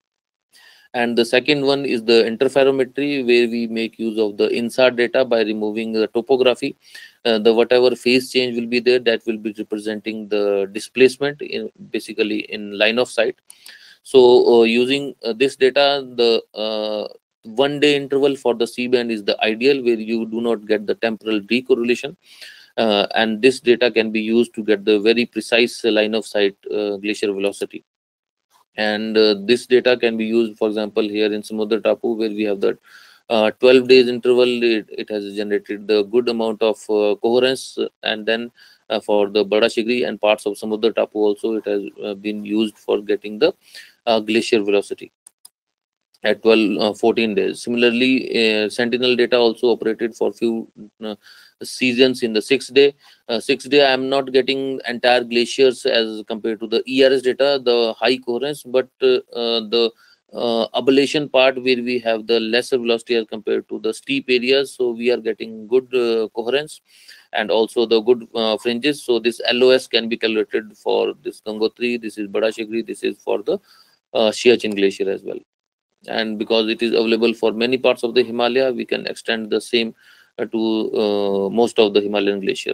S1: And the second one is the interferometry, where we make use of the INSAR data by removing the topography. Uh, the whatever phase change will be there, that will be representing the displacement in basically in line of sight. So uh, using uh, this data, the uh, one day interval for the C band is the ideal, where you do not get the temporal decorrelation. Uh, and this data can be used to get the very precise line of sight uh, glacier velocity. And uh, this data can be used, for example, here in Samudra Tapu, where we have the uh, twelve days interval. It, it has generated the good amount of uh, coherence. And then uh, for the Bada Shigri and parts of Samudra Tapu also, it has uh, been used for getting the uh, glacier velocity at twelve, uh, fourteen days. Similarly, uh, Sentinel data also operated for few uh, seasons in the sixth day. Uh, sixth day, I am not getting entire glaciers as compared to the E R S data, the high coherence, but uh, uh, the uh, ablation part, where we have the lesser velocity as compared to the steep areas. So we are getting good uh, coherence and also the good uh, fringes. So this L O S can be calculated for this Gangotri, this is Bada Shigri, this is for the uh, Siachen Glacier as well. And because it is available for many parts of the Himalaya, we can extend the same uh, to uh, most of the Himalayan glacier.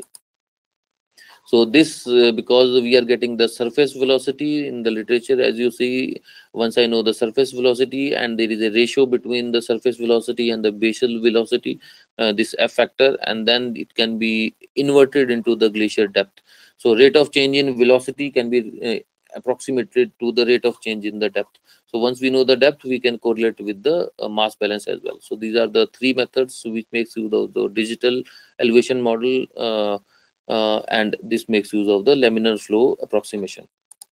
S1: So this uh, because we are getting the surface velocity in the literature, as you see, once I know the surface velocity and there is a ratio between the surface velocity and the basal velocity, uh, this F factor, and then it can be inverted into the glacier depth. So rate of change in velocity can be uh, approximated to the rate of change in the depth. So once we know the depth, we can correlate with the uh, mass balance as well. So these are the three methods which makes use of the digital elevation model, uh, uh, and this makes use of the laminar flow approximation.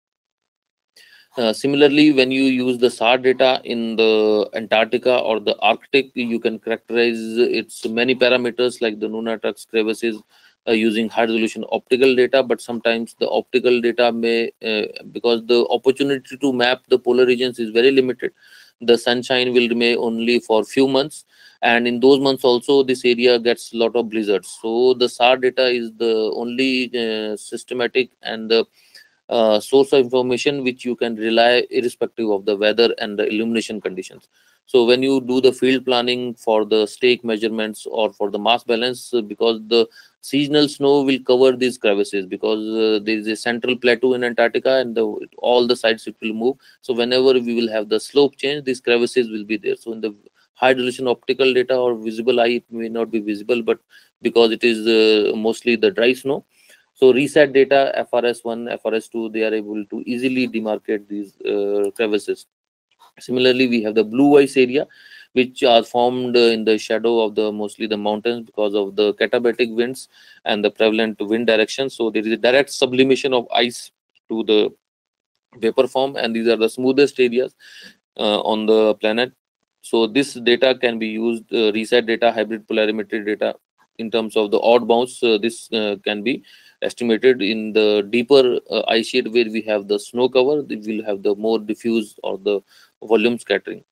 S1: Uh, similarly, when you use the S A R data in the Antarctica or the Arctic, you can characterize its many parameters like the nunatak crevices uh, using high resolution optical data. But sometimes the optical data may, uh, because the opportunity to map the polar regions is very limited, the sunshine will remain only for few months, and in those months also this area gets a lot of blizzards. So the S A R data is the only uh, systematic and the uh, source of information which you can rely irrespective of the weather and the illumination conditions. So when you do the field planning for the stake measurements or for the mass balance, uh, because the seasonal snow will cover these crevices, because uh, there is a central plateau in Antarctica, and the, all the sides it will move. So whenever we will have the slope change, these crevices will be there. So in the high resolution optical data or visible eye, it may not be visible, but because it is uh, mostly the dry snow, so reset data, F R S one, F R S two, they are able to easily demarcate these uh, crevices. Similarly, we have the blue ice area, which are formed uh, in the shadow of the mostly the mountains because of the katabatic winds and the prevalent wind direction. So there is a direct sublimation of ice to the vapor form, and these are the smoothest areas uh, on the planet. So this data can be used, uh, reset data, hybrid polarimetry data, in terms of the odd bounce. Uh, this uh, can be estimated in the deeper uh, ice sheet where we have the snow cover. We will have the more diffuse or the volume scattering.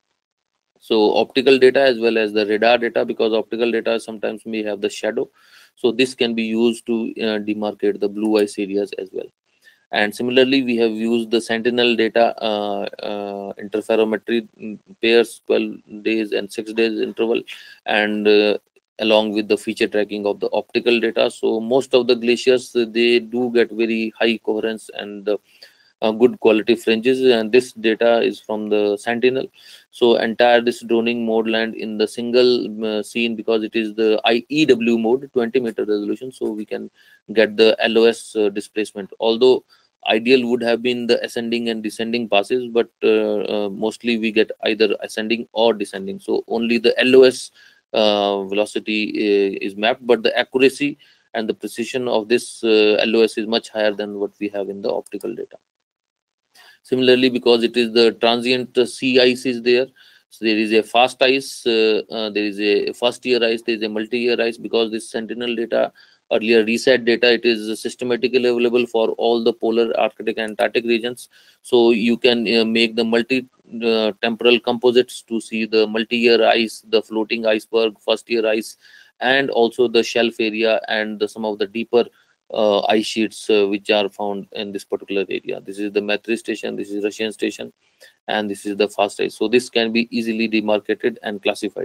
S1: So optical data as well as the radar data, because optical data sometimes may have the shadow. So this can be used to uh, demarcate the blue ice areas as well. And similarly, we have used the Sentinel data uh, uh, interferometry, mm, pairs twelve days and six days interval, and uh, along with the feature tracking of the optical data. So most of the glaciers, uh, they do get very high coherence and uh, uh, good quality fringes, and this data is from the Sentinel. So entire this droning mode land in the single uh, scene, because it is the I E W mode, twenty meter resolution, so we can get the L O S uh, displacement. Although ideal would have been the ascending and descending passes, but uh, uh, mostly we get either ascending or descending. So only the L O S uh, velocity uh, is mapped, but the accuracy and the precision of this uh, L O S is much higher than what we have in the optical data. Similarly, because it is the transient uh, sea ice is there, So there is a fast ice, uh, uh, there is a first year ice, there is a multi-year ice. Because this sentinel data, earlier reset data, it is systematically available for all the polar, Arctic and Antarctic regions. So you can uh, make the multi uh, temporal composites to see the multi-year ice, the floating iceberg, first year ice, and also the shelf area and the, some of the deeper uh, ice sheets uh, which are found in this particular area. This is the Metri station, this is Russian station, and this is the fast ice. So this can be easily demarcated and classified.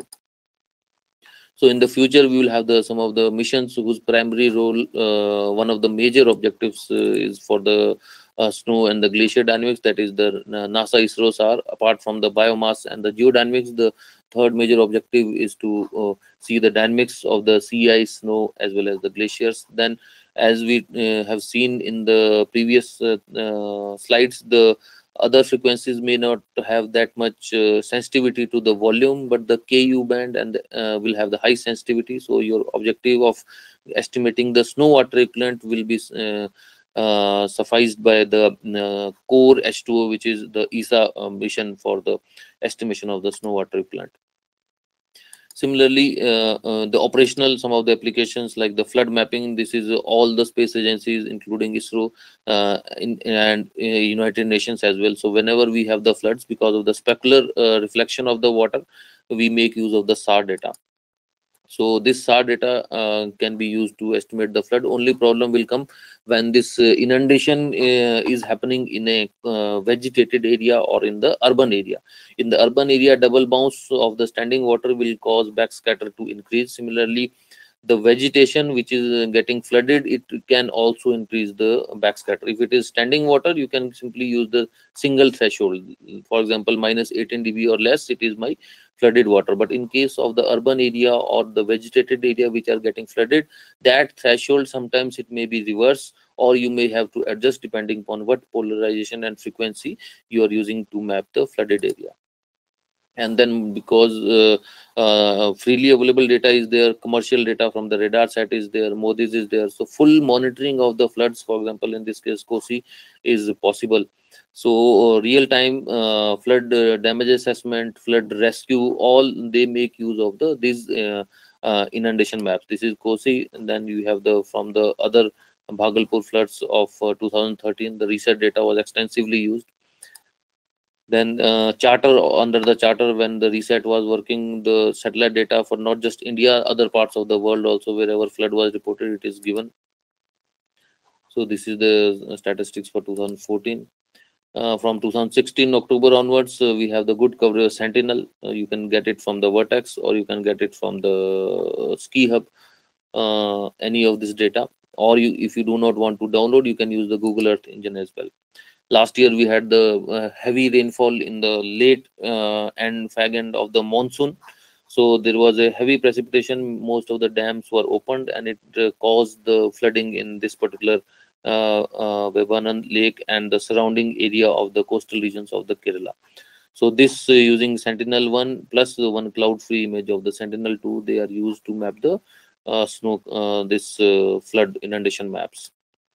S1: So in the future, we will have the some of the missions whose primary role, uh, one of the major objectives uh, is for the uh, snow and the glacier dynamics. That is the uh, NASA ISRO S A R. Apart from the biomass and the geodynamics, the third major objective is to uh, see the dynamics of the sea ice, snow, as well as the glaciers. Then, as we uh, have seen in the previous uh, uh, slides, the other frequencies may not have that much uh, sensitivity to the volume, but the K U band and uh, will have the high sensitivity. So your objective of estimating the snow water equivalent will be uh, uh, sufficed by the uh, core H two O, which is the E S A uh, mission for the estimation of the snow water equivalent. Similarly, uh, uh, the operational, some of the applications like the flood mapping, this is uh, all the space agencies, including ISRO uh, in, and uh, United Nations as well. So whenever we have the floods, because of the specular uh, reflection of the water, we make use of the S A R data. So this S A R data uh, can be used to estimate the flood. Only problem will come when this uh, inundation uh, is happening in a uh, vegetated area or in the urban area. In the urban area, double bounce of the standing water will cause backscatter to increase. Similarly, the vegetation which is uh, getting flooded, it can also increase the backscatter. If it is standing water, you can simply use the single threshold. For example, minus eighteen D B or less, it is my flooded water. But in case of the urban area or the vegetated area which are getting flooded, that threshold sometimes it may be reverse, or you may have to adjust depending upon what polarization and frequency you are using to map the flooded area. And then because uh, uh, freely available data is there, commercial data from the radar sat is there, MODIS is there, so full monitoring of the floods, for example in this case COSI, is possible. So uh, real time uh, flood uh, damage assessment, flood rescue, all they make use of the these uh, uh, inundation maps. This is COSI, and then you have the from the other Bhagalpur floods of uh, two thousand thirteen, the reset data was extensively used. Then uh, charter, under the charter, when the reset was working, the satellite data for not just India, other parts of the world also, wherever flood was reported, it is given. So this is the statistics for two thousand fourteen. Uh, from two thousand sixteen October onwards, uh, we have the good coverage Sentinel. Uh, you can get it from the Vertex, or you can get it from the uh, Ski Hub, uh, any of this data. Or you, if you do not want to download, you can use the Google Earth engine as well. Last year we had the uh, heavy rainfall in the late uh, and fag end of the monsoon. So there was a heavy precipitation. Most of the dams were opened, and it uh, caused the flooding in this particular uh, uh, Vebanan Lake and the surrounding area of the coastal regions of the Kerala. So this uh, using Sentinel one plus the one cloud-free image of the Sentinel two, they are used to map the uh, snow uh, this uh, flood inundation maps.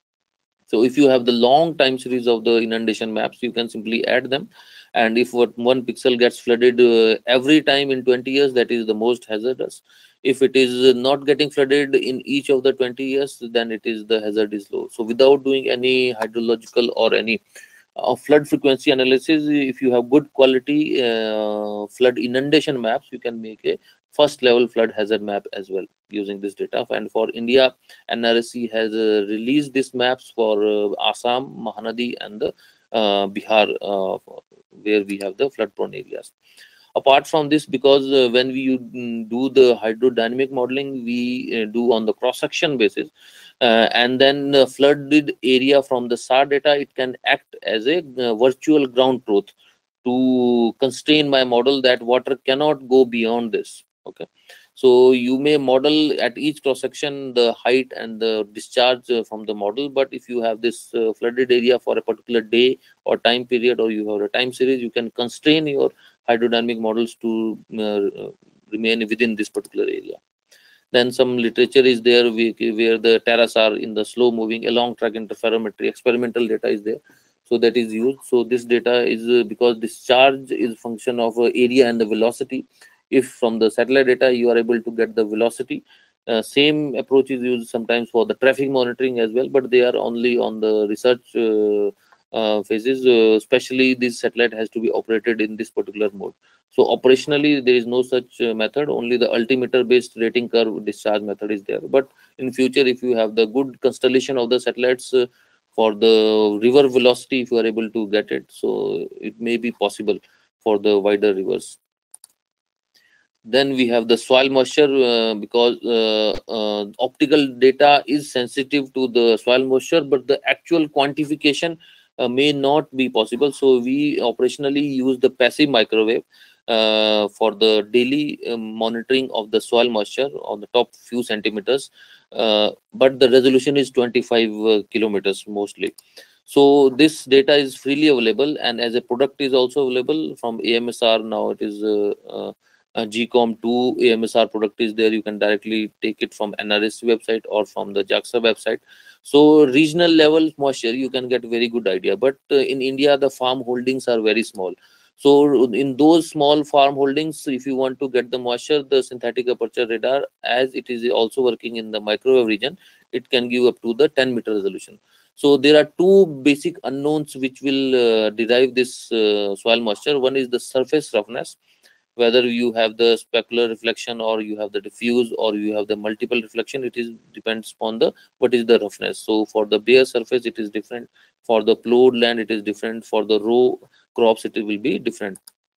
S1: So if you have the long time series of the inundation maps, you can simply add them. And if what one pixel gets flooded uh, every time in twenty years, that is the most hazardous. If it is not getting flooded in each of the twenty years, then it is the hazard is low. So without doing any hydrological or any uh, flood frequency analysis, if you have good quality uh, flood inundation maps, you can make a first level flood hazard map as well using this data. And for India, N R S C has uh, released these maps for uh, Assam, Mahanadi, and the uh, Bihar, uh, where we have the flood prone areas. Apart from this, because uh, when we mm, do the hydrodynamic modeling, we uh, do on the cross section basis, uh, and then uh, flooded area from the S A R data, it can act as a uh, virtual ground truth to constrain my model that water cannot go beyond this. Okay, so you may model at each cross section the height and the discharge uh, from the model, but if you have this uh, flooded area for a particular day or time period, or you have a time series, you can constrain your hydrodynamic models to uh, remain within this particular area. Then some literature is there where the terras are in the slow moving along track interferometry experimental data is there. So that is used. So this data is uh, because discharge is function of uh, area and the velocity. If from the satellite data you are able to get the velocity, uh, same approach is used sometimes for the traffic monitoring as well, but they are only on the research uh, uh, phases. Uh, especially this satellite has to be operated in this particular mode. So operationally there is no such uh, method. Only the altimeter based rating curve discharge method is there. But in future, if you have the good constellation of the satellites uh, for the river velocity, if you are able to get it, so it may be possible for the wider rivers. Then we have the soil moisture, uh, because uh, uh, optical data is sensitive to the soil moisture, but the actual quantification uh, may not be possible. So we operationally use the passive microwave uh, for the daily uh, monitoring of the soil moisture on the top few centimeters, uh, but the resolution is twenty-five uh, kilometers mostly. So this data is freely available, and as a product is also available from A M S R. Now it is uh, uh, uh, G COM two A M S R product is there. You can directly take it from N R S website or from the JAXA website. So regional level moisture you can get very good idea. But uh, in India the farm holdings are very small. So in those small farm holdings, if you want to get the moisture, the synthetic aperture radar, as it is also working in the microwave region, it can give up to the ten meter resolution. So there are two basic unknowns which will uh, derive this uh, soil moisture. One is the surface roughness, whether you have the specular reflection or you have the diffuse or you have the multiple reflection. It is depends upon the what is the roughness. So for the bare surface it is different, for the plowed land it is different, for the row crops it will be different.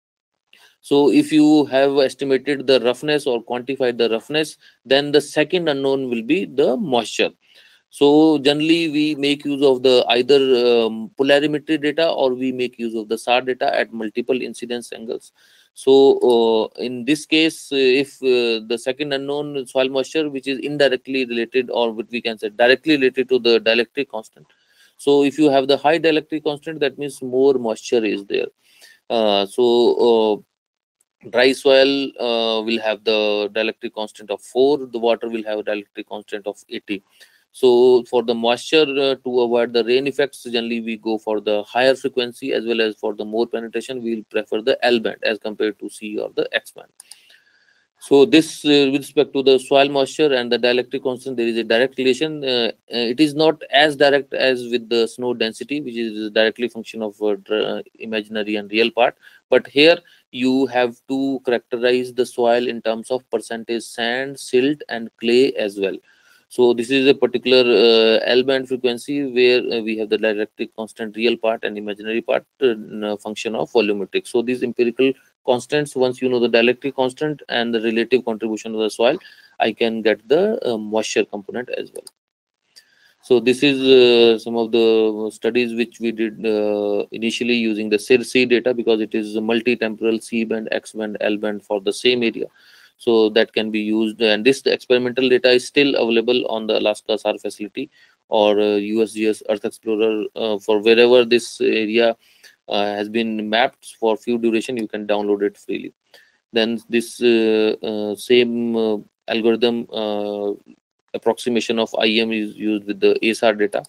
S1: So if you have estimated the roughness or quantified the roughness, then the second unknown will be the moisture. So generally we make use of the either um, polarimetry data, or we make use of the S A R data at multiple incidence angles. So uh, in this case, uh, if uh, the second unknown soil moisture, which is indirectly related, or what we can say directly related to the dielectric constant. So if you have the high dielectric constant, that means more moisture is there. Uh, so uh, dry soil uh, will have the dielectric constant of four, the water will have a dielectric constant of eighty. So for the moisture, uh, to avoid the rain effects, generally we go for the higher frequency, as well as for the more penetration we will prefer the L band as compared to C or the X band. So this, uh, with respect to the soil moisture and the dielectric constant, there is a direct relation. Uh, uh, it is not as direct as with the snow density, which is directly function of uh, dr- uh, imaginary and real part. But here you have to characterize the soil in terms of percentage sand, silt, and clay as well. So this is a particular uh, L band frequency where uh, we have the dielectric constant real part and imaginary part, uh, n- function of volumetric. So these empirical constants, once you know the dielectric constant and the relative contribution of the soil, I can get the uh, moisture component as well. So this is uh, some of the studies which we did uh, initially using the C I R C data, because it is a multi-temporal C band, X band, L band for the same area. So that can be used, and this experimental data is still available on the Alaska S A R facility or uh, U S G S Earth Explorer, uh, for wherever this area uh, has been mapped for few duration. You can download it freely. Then this uh, uh, same uh, algorithm uh, approximation of I M is used with the A S A R data.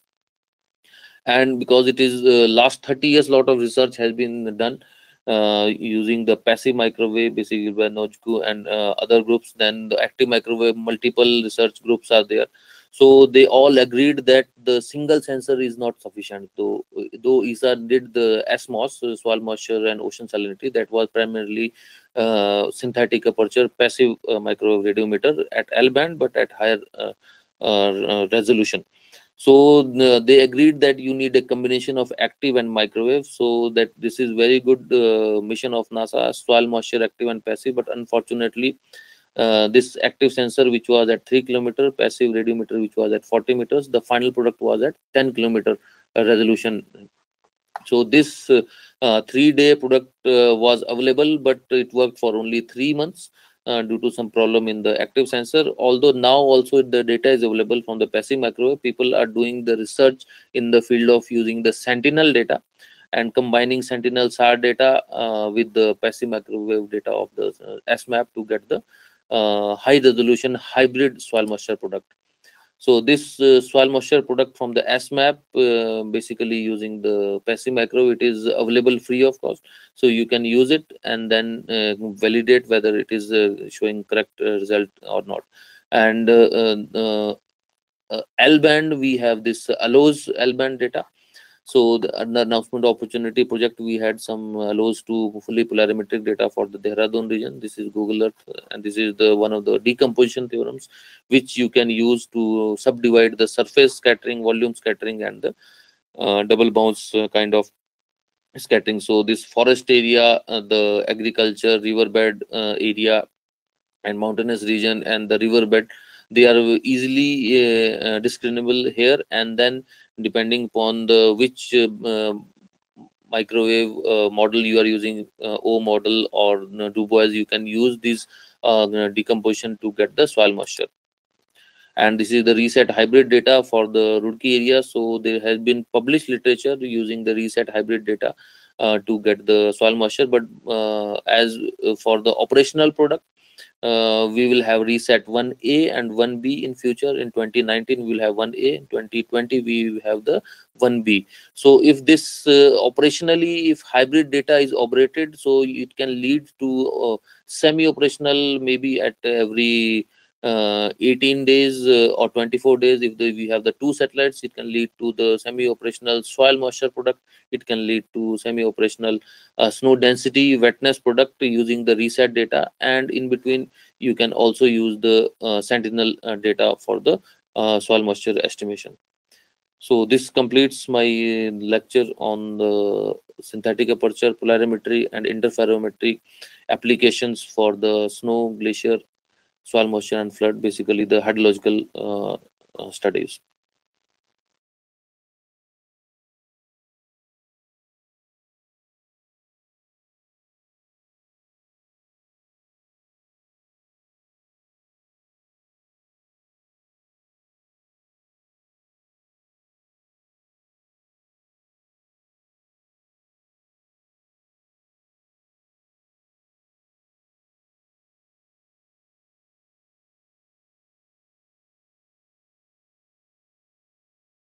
S1: And because it is uh, last thirty years, lot of research has been done uh, using the passive microwave, basically by Nojku and uh, other groups. Then the active microwave, multiple research groups are there. So they all agreed that the single sensor is not sufficient. Though though E S A did the S M O S, so soil moisture and ocean salinity, that was primarily uh, synthetic aperture passive uh, microwave radiometer at L band, but at higher uh, uh, uh, resolution. So uh, they agreed that you need a combination of active and microwave. So that this is very good uh, mission of NASA, soil moisture active and passive. But unfortunately, uh, this active sensor, which was at three kilometer, passive radiometer, which was at forty meters, the final product was at ten kilometer uh, resolution. So this uh, uh, three-day product uh, was available, but it worked for only three months uh, due to some problem in the active sensor. Although now also the data is available from the passive microwave, people are doing the research in the field of using the Sentinel data and combining Sentinel S A R data uh, with the passive microwave data of the uh, S MAP to get the uh, high resolution hybrid soil moisture product. So this uh, soil moisture product from the S map, uh, basically using the passive macro, it is available free of cost. So you can use it and then uh, validate whether it is uh, showing correct uh, result or not. And uh, uh, uh, uh, L band, we have this allows L band data. So the under announcement opportunity project, we had some allows to fully polarimetric data for the Dehradun region. This is Google Earth, uh, and this is the one of the decomposition theorems, which you can use to subdivide the surface scattering, volume scattering, and the uh, double bounce uh, kind of scattering. So this forest area, uh, the agriculture, riverbed uh, area, and mountainous region and the riverbed, they are easily uh, uh, discernible here. And then depending upon the which uh, uh, microwave uh, model you are using, uh, O model or uh, Dubois, you can use this uh, decomposition to get the soil moisture. And this is the reset hybrid data for the Roorkee area. So there has been published literature using the reset hybrid data uh, to get the soil moisture. But uh, as uh, for the operational product, uh, we will have reset one A and one B in future. In twenty nineteen we will have one A, in twenty twenty we will have the one B. So if this uh, operationally, if hybrid data is operated, so it can lead to uh, semi operational maybe at every uh, eighteen days uh, or twenty-four days. If the, we have the two satellites, it can lead to the semi operational soil moisture product. It can lead to semi operational uh, snow density wetness product using the reset data. And in between you can also use the uh, sentinel uh, data for the uh, soil moisture estimation. So this completes my lecture on the synthetic aperture polarimetry and interferometry applications for the snow, glacier, soil moisture and flood, basically the hydrological uh, uh, studies.